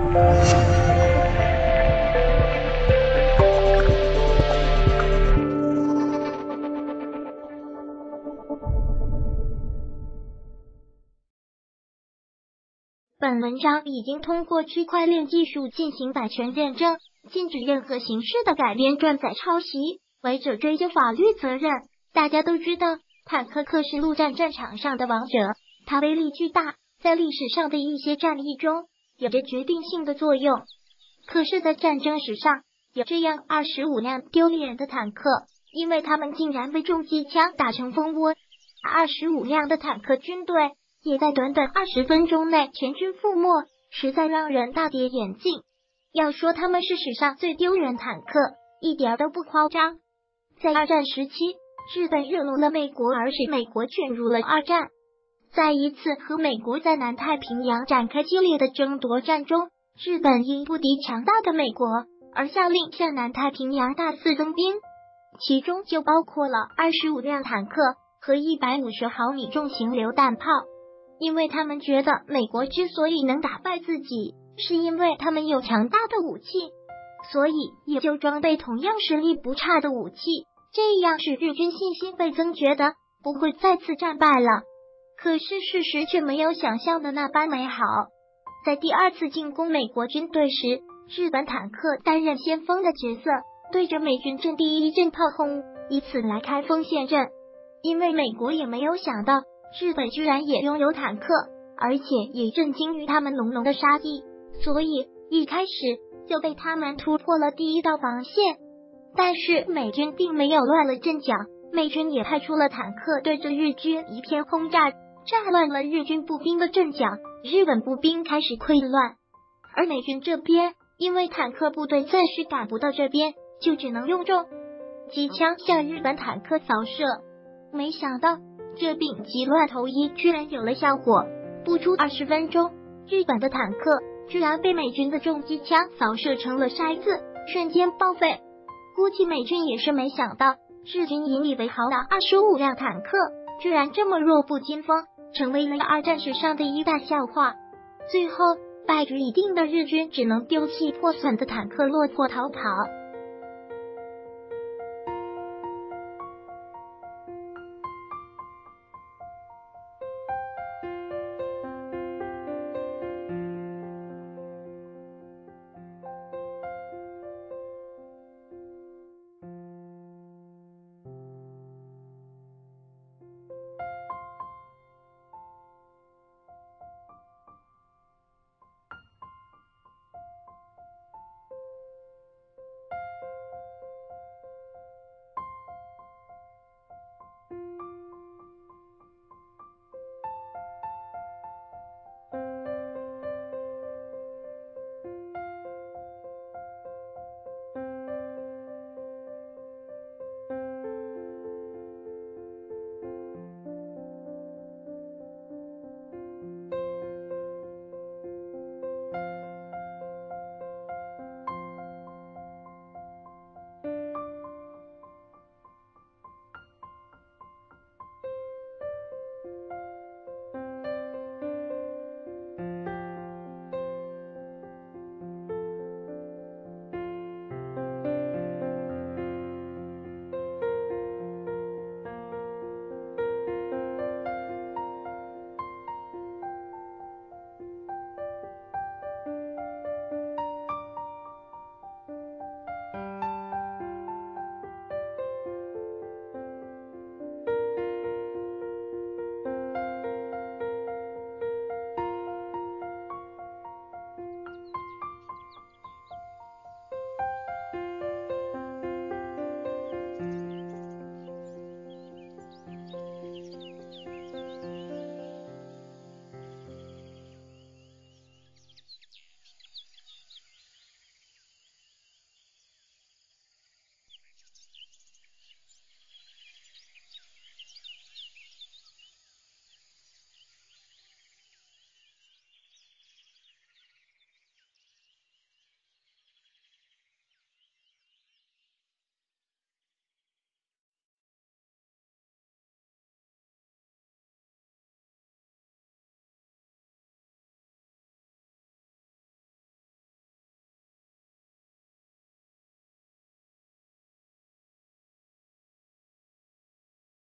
本文章已经通过区块链技术进行版权认证，禁止任何形式的改编、转载、抄袭，违者追究法律责任。大家都知道，坦克克是陆战战场上的王者，它威力巨大，在历史上的一些战役中有着决定性的作用。可是，在战争史上，有这样25辆丢脸的坦克，因为他们竟然被重机枪打成蜂窝。25辆的坦克军队也在短短20分钟内全军覆没，实在让人大跌眼镜。要说他们是史上最丢人坦克，一点都不夸张。在二战时期，日本惹怒了美国，而使美国卷入了二战。在一次和美国在南太平洋展开激烈的争夺战中，日本因不敌强大的美国，而下令向南太平洋大肆增兵，其中就包括了25辆坦克和150毫米重型榴弹炮。因为他们觉得美国之所以能打败自己，是因为他们有强大的武器，所以也就装备同样实力不差的武器，这样使日军信心倍增，觉得不会再次战败了。可是事实却没有想象的那般美好。在第二次进攻美国军队时，日本坦克担任先锋的角色，对着美军阵地一阵炮轰，以此来开锋陷阵。因为美国也没有想到日本居然也拥有坦克，而且也震惊于他们浓浓的杀意，所以一开始就被他们突破了第一道防线。但是美军并没有乱了阵脚，美军也派出了坦克对着日军一片轰炸，炸乱了日军步兵的阵脚，日本步兵开始溃乱。而美军这边，因为坦克部队暂时打不到这边，就只能用重机枪向日本坦克扫射。没想到这丙级乱投医居然有了效果，不出20分钟，日本的坦克居然被美军的重机枪扫射成了筛子，瞬间报废。估计美军也是没想到，日军引以为豪的25辆坦克居然这么弱不禁风，成为了二战史上的一大笑话。最后败局已定的日军只能丢弃破损的坦克落魄逃跑。